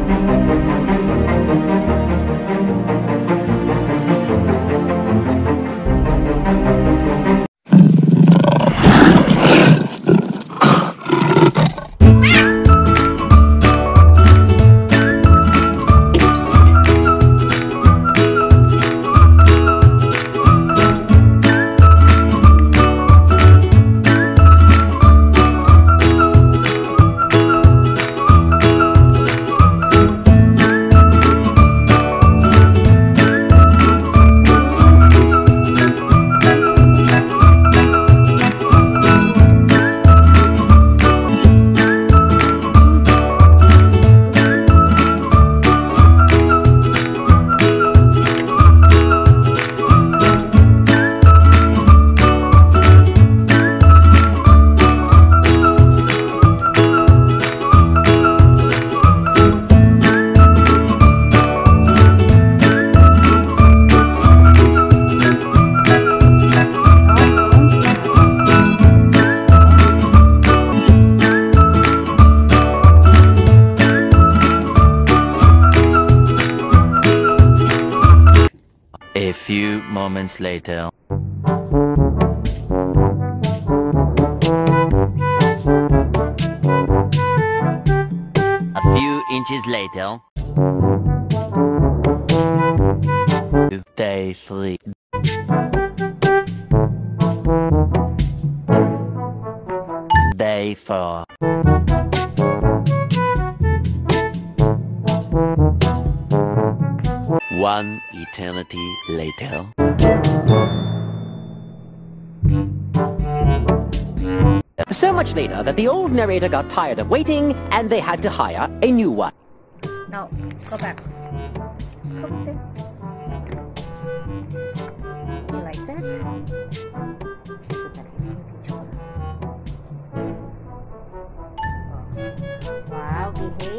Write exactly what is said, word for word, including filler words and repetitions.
A few moments later. A few inches later. Day three. Day four. One eternity later. So much later that the old narrator got tired of waiting and they had to hire a new one. No, go back. Go back there. You like that? Put that in the picture. Wow, behave.